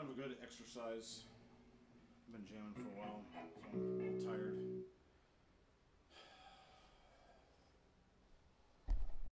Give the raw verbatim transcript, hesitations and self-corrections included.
kind of a good exercise. I've been jamming for a while, so I'm a little tired.